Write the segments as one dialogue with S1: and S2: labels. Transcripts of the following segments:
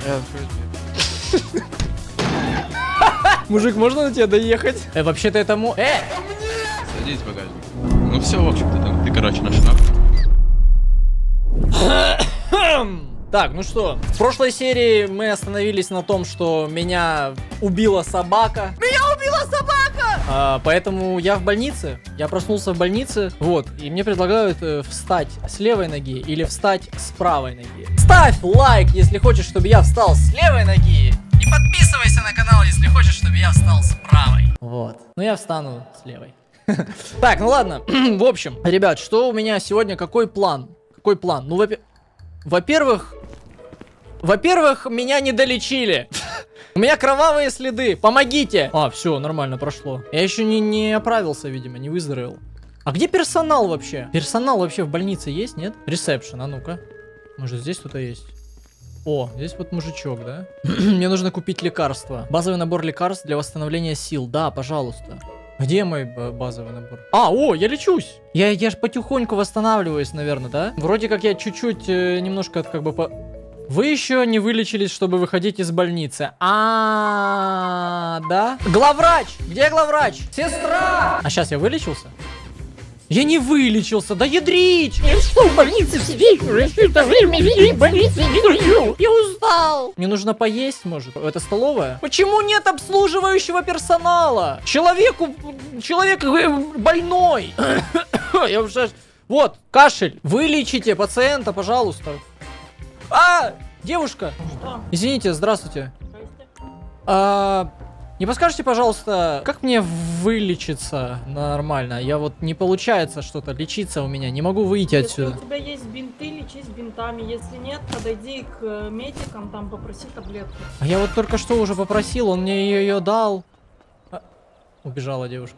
S1: Мужик, можно на тебя доехать? Вообще-то это
S2: Садись в багажник. Ну все, в общем-то, ты, короче, на шнап.
S1: Так, ну что, в прошлой серии мы остановились на том, что меня убила собака. Меня убила собака! Поэтому я в больнице, я проснулся в больнице, вот, и мне предлагают встать с левой ноги или встать с правой ноги. Ставь лайк, если хочешь, чтобы я встал с левой ноги, и подписывайся на канал, если хочешь, чтобы я встал с правой. Вот, ну я встану с левой. Так, ну ладно, в общем, ребят, что у меня сегодня, какой план? Какой план? Ну, во-первых, меня не долечили. У меня кровавые следы. Помогите. Все, нормально прошло. Я еще не оправился, видимо, не выздоровел. А где персонал вообще? Персонал вообще в больнице есть, нет? Ресепшн, а ну-ка. Может, здесь кто-то есть? О, здесь вот мужичок, да? Мне нужно купить лекарства. Базовый набор лекарств для восстановления сил. Да, пожалуйста. Где мой базовый набор? Я лечусь. Я ж потихоньку восстанавливаюсь, наверное, да? Вроде как я чуть-чуть, немножко как бы Вы еще не вылечились, чтобы выходить из больницы. Да? Главврач! Где главврач? Сестра! А сейчас я вылечился? Я не вылечился, да ядрить!
S3: Я что, в больнице сидеть уже все это время в больнице не люблю.
S1: Я устал. Мне нужно поесть, может? Это столовая? Почему нет обслуживающего персонала? Человек больной. Я уже... Вот, кашель. Вылечите пациента, пожалуйста. Девушка.
S3: Что?
S1: Извините, здравствуйте. Не подскажете, пожалуйста, как мне вылечиться нормально? Я вот не получается что-то лечиться у меня, не могу выйти отсюда.
S3: Если у тебя есть бинты, лечись бинтами. Если нет, подойди к медикам, там попроси таблетку.
S1: А я вот только что уже попросил, он мне ее дал. Убежала девушка.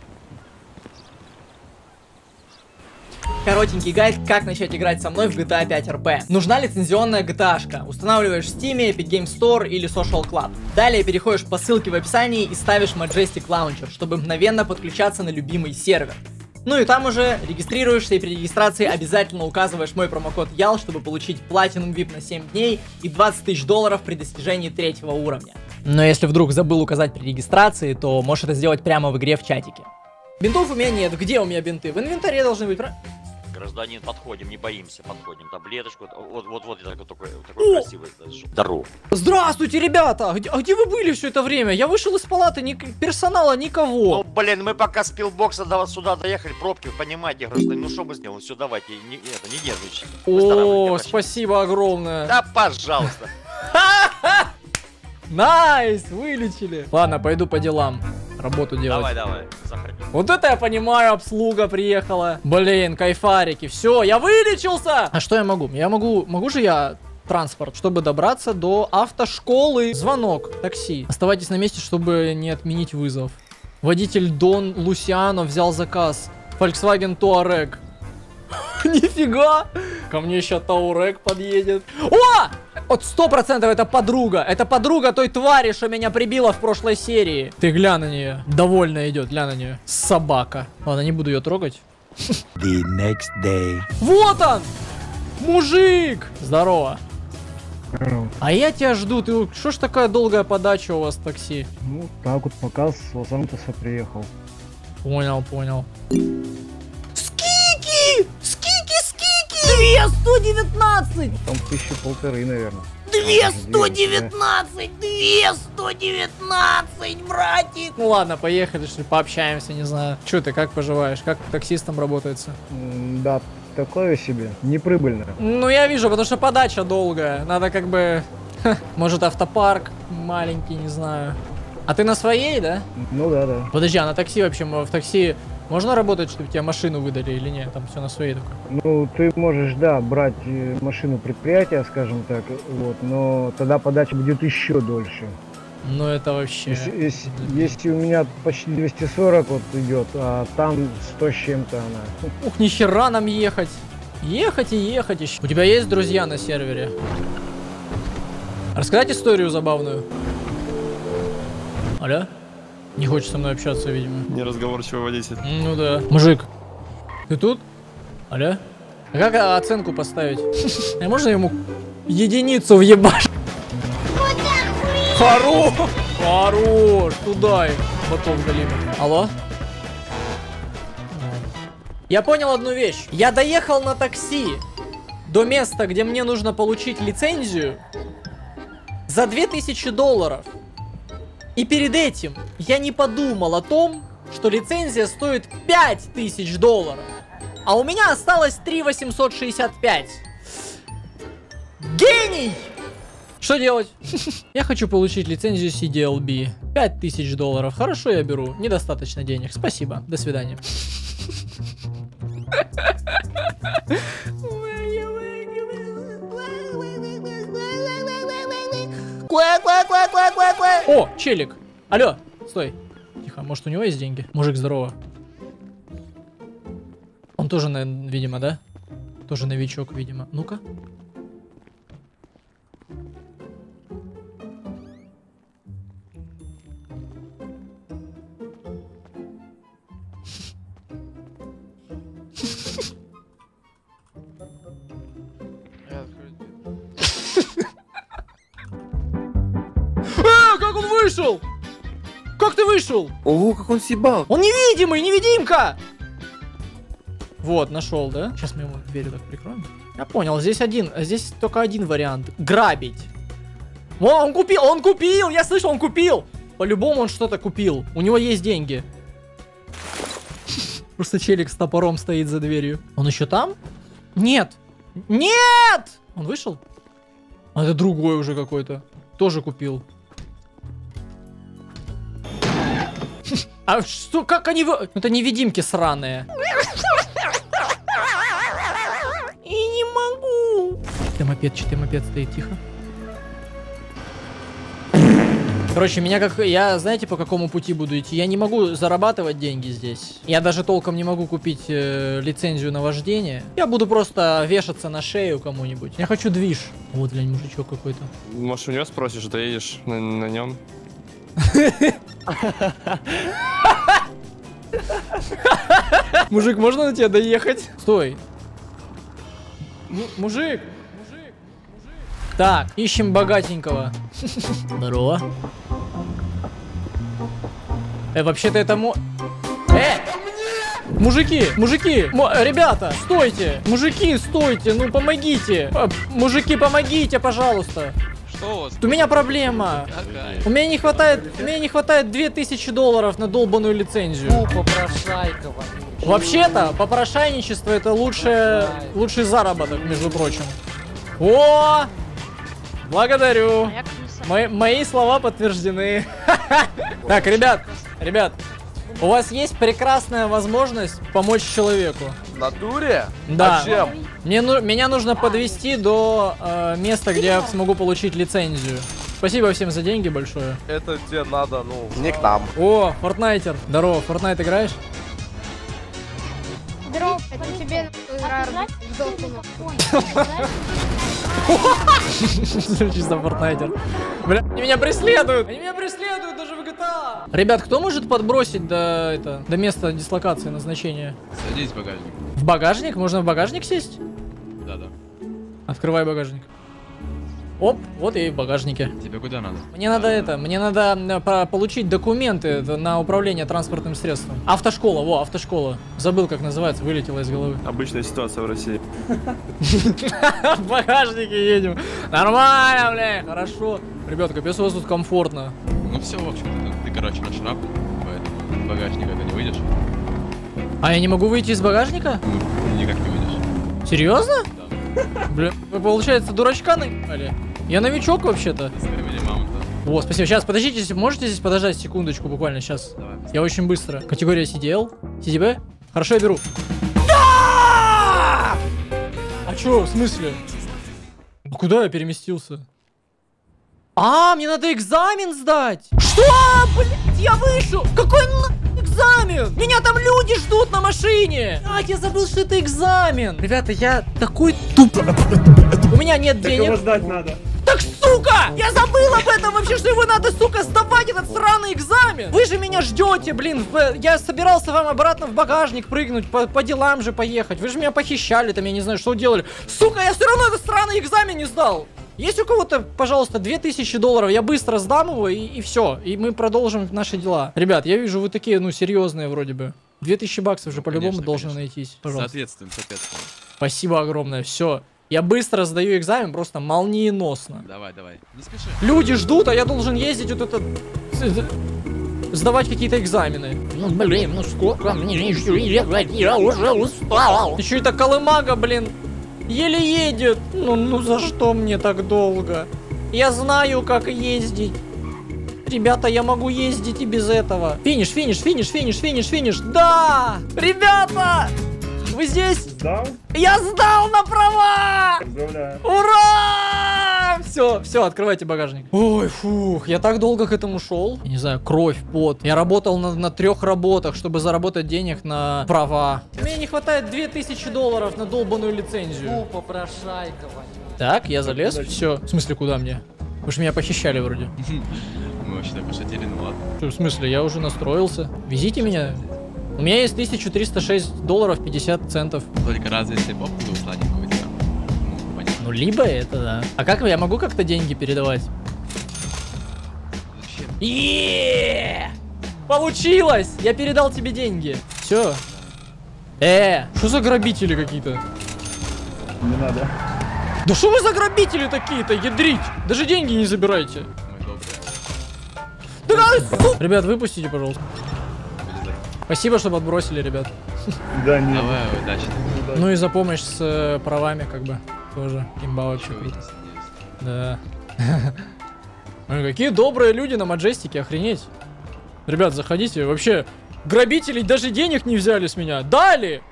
S1: Коротенький гайд, как начать играть со мной в GTA 5 RP. Нужна лицензионная GTA-шка. Устанавливаешь в Steam, Epic Game Store или Social Club. Далее переходишь по ссылке в описании и ставишь Majestic Launcher, чтобы мгновенно подключаться на любимый сервер. Ну и там уже регистрируешься, и при регистрации обязательно указываешь мой промокод YAL, чтобы получить Platinum VIP на 7 дней и 20 тысяч долларов при достижении 3-го уровня. Но если вдруг забыл указать при регистрации, то можешь это сделать прямо в игре в чатике. Бинтов у меня нет. Где у меня бинты? В инвентаре должны быть, правильно?
S4: Гражданин, подходим, не боимся, подходим. Таблеточку, вот такой красивый. Здорово.
S1: Здравствуйте, ребята! А где вы были все это время? Я вышел из палаты, персонала никого.
S4: Ну, блин, мы пока с пилбокса до вас сюда доехали, пробки, вы понимаете, гражданин, ну что мы сделаем? Все, давайте, не нервничайте.
S1: О, спасибо огромное.
S4: Да, пожалуйста.
S1: Найс, вылечили. Ладно, пойду по делам. Работу делать.
S4: Давай, заходи.
S1: Вот это я понимаю, обслуга приехала. Блин, кайфарики. Все, я вылечился. А что я могу? Могу же я транспорт, чтобы добраться до автошколы. Звонок, такси. Оставайтесь на месте, чтобы не отменить вызов. Водитель Дон Лусиано взял заказ. Volkswagen Touareg. Нифига! Ко мне еще Touareg подъедет. О! Вот 100% это подруга. Это подруга той твари, что меня прибила в прошлой серии. Ты глянь на нее. Довольно идет, глянь на нее. Собака. Ладно, не буду ее трогать.
S5: The next day.
S1: Вот он! Мужик! Здорово. А я тебя жду. Ты что ж такая долгая подача у вас в такси?
S6: Ну, так вот пока с Лос-Сантоса приехал.
S1: Понял. Скики! 219!
S6: Там 1500, наверное.
S1: 219, братик! Ну ладно, поехали, что ли, пообщаемся, не знаю. Че ты, как поживаешь? Как таксистом работается?
S6: Да, такое себе, неприбыльно.
S1: Ну я вижу, потому что подача долгая. Надо как бы... Может автопарк маленький, не знаю. А ты на своей, да?
S6: Ну да.
S1: Подожди, а на такси вообще, в такси можно работать, чтобы тебе машину выдали или нет? Там все на своей только.
S6: Ну, ты можешь, да, брать машину предприятия, скажем так, вот, но тогда подача будет еще дольше.
S1: Ну это вообще...
S6: Если у меня почти 240 вот идет, а там 100 с чем-то она.
S1: Ух, нихера нам ехать. Ехать и ехать еще. У тебя есть друзья на сервере? Рассказать историю забавную? Алло? Не хочет со мной общаться, видимо.
S2: Неразговорчивый водитель.
S1: Ну да. Мужик, ты тут? Алло? А как оценку поставить? А можно ему единицу въебать? Хорош! Туда и ботов галимый. Алло? Я понял одну вещь. Я доехал на такси до места, где мне нужно получить лицензию за $2000. И перед этим я не подумал о том, что лицензия стоит $5000. А у меня осталось 3865. Гений! Что делать? Я хочу получить лицензию CDLB. $5000. Хорошо, я беру. Недостаточно денег. Спасибо. До свидания. О, челик. Алло, стой. Тихо, может у него есть деньги? Мужик, здорово. Он тоже, видимо, да? Тоже новичок, видимо. Ну-ка. Как он вышел? Как ты вышел?
S7: Ого, как он съебал.
S1: Он невидимый, невидимка! Вот, нашел, да? Сейчас мы ему дверь так прикроем. Я понял, здесь только один вариант. Грабить. О, он купил, я слышал, он купил. По-любому он что-то купил. У него есть деньги. Просто челик с топором стоит за дверью. Он еще там? Нет. Нет! Он вышел? А это другой уже какой-то. Тоже купил. А что, как они... Это невидимки сраные. И не могу. Чей-то мопед стоит, тихо. Короче, знаете, по какому пути буду идти? Я не могу зарабатывать деньги здесь. Я даже толком не могу купить лицензию на вождение. Я буду просто вешаться на шею кому-нибудь. Я хочу движ. Вот, глянь, мужичок какой-то.
S7: Может, у него спросишь, доедешь на нем?
S1: Мужик, можно на тебя доехать? Стой. Мужик. Так, ищем богатенького. Здорово. Вообще-то это Мужики, ребята, стойте. Мужики, стойте, ну помогите. Мужики, помогите, пожалуйста.
S2: Что у вас?
S1: У меня проблема.
S2: Какая?
S1: У меня не хватает $2000 на долбаную лицензию.
S8: Попрошайка.
S1: Вообще-то, попрошайничество это лучший заработок, между прочим. О! Благодарю. Мои слова подтверждены. Так, ребят, у вас есть прекрасная возможность помочь человеку.
S8: В натуре?
S1: Да.
S8: А чем?
S1: Меня нужно подвести до места, где я смогу получить лицензию. Спасибо всем за деньги большое.
S8: Это где надо, ну... Не к нам.
S1: О, Фортнайтер. Здорово, Фортнайт играешь?
S9: Здорово, это тебе
S1: Чисто Фортнайтер. Бля, они меня преследуют даже в GTA. Ребят, кто может подбросить до места дислокации назначения?
S2: Садись в багажник.
S1: В багажник? Можно в багажник сесть?
S2: Да-да.
S1: Открывай багажник. Оп, вот я и в багажнике.
S2: Тебе куда надо?
S1: Мне надо получить документы на управление транспортным средством. Автошкола, автошкола. Забыл, как называется, вылетело из головы.
S7: Обычная ситуация в России.
S1: В багажнике едем. Нормально, бля, хорошо. Ребят, капец, у вас тут комфортно.
S2: Ну все, в общем-то, ты, короче, на шрап, поэтому из багажника ты не выйдешь.
S1: А я не могу выйти из багажника?
S2: Ну, никак не выйдешь.
S1: Серьезно?
S2: Да.
S1: Бля, вы, получается, дурачка наебали? Я новичок вообще-то.
S2: С времени мамонта.
S1: О, спасибо. Сейчас, подождите, можете здесь подождать секундочку буквально сейчас?
S2: Давай.
S1: Я очень быстро. Категория CDL? CDB? Хорошо, я беру. Да! А чё, в смысле? А куда я переместился? А, мне надо экзамен сдать. Что? Блять, я вышел. Какой экзамен? Меня там люди ждут на машине. А, я забыл, что это экзамен. Ребята, я такой тупо. У меня нет денег.
S6: Его ждать надо.
S1: Так, сука! Я забыл об этом вообще, что его надо, сука, сдавать, этот сраный экзамен! Вы же меня ждете, блин! Я собирался вам обратно в багажник прыгнуть, по делам же поехать. Вы же меня похищали там, я не знаю, что делали. Сука, я все равно этот сраный экзамен не сдал! Есть у кого-то, пожалуйста, 2000 долларов, я быстро сдам его и все. И мы продолжим наши дела. Ребят, я вижу, вы такие, ну, серьезные вроде бы. 2000 баксов же по-любому
S2: Конечно,
S1: должны
S2: конечно.
S1: найтись. Пожалуйста.
S2: Соответствуем.
S1: Спасибо огромное, все. Я быстро сдаю экзамен, просто молниеносно.
S2: Давай. Не спеши.
S1: Люди ждут, а я должен ездить вот это... Сдавать какие-то экзамены. Ну, блин, ну сколько мне еще ехать? Я уже устал. Еще это колымага, блин, еле едет. Ну за что мне так долго? Я знаю, как ездить. Ребята, я могу ездить и без этого. Финиш. Да! Ребята! Вы здесь?
S6: Сдал?
S1: Я сдал на права!
S6: Поздравляю.
S1: Ура! Все, открывайте багажник. Ой, фух, я так долго к этому шел. Я не знаю, кровь, пот. Я работал на 3 работах, чтобы заработать денег на права. Мне не хватает 2000 долларов на долбаную лицензию.
S8: Попрошайка,
S1: Так, я залез. Все. В смысле, куда мне? Вы же меня похищали вроде.
S2: Мы вообще-то пошатели, ну ладно.
S1: Что, в смысле, я уже настроился. Везите меня. У меня есть 1306 долларов 50 центов.
S2: Только разве если попку сладенькую тебя? Ну, понятно.
S1: Ну, либо это, да. А как я могу как-то деньги передавать?
S2: Зачем?
S1: Получилось! Я передал тебе деньги. Все. Что за грабители какие-то?
S6: Не надо.
S1: Да что вы за грабители такие-то, ядрить? Даже деньги не забирайте.
S2: Мой добрый.
S1: Ребят, выпустите, пожалуйста.
S2: Вылезай.
S1: Спасибо, что подбросили, ребят.
S6: Да, нет.
S2: Давай, удачи.
S1: Ну и за помощь с правами, как бы. Тоже имба вообще круто. Да. Ой, какие добрые люди на Маджестике, охренеть. Ребят, заходите. Вообще, грабители даже денег не взяли с меня. Дали!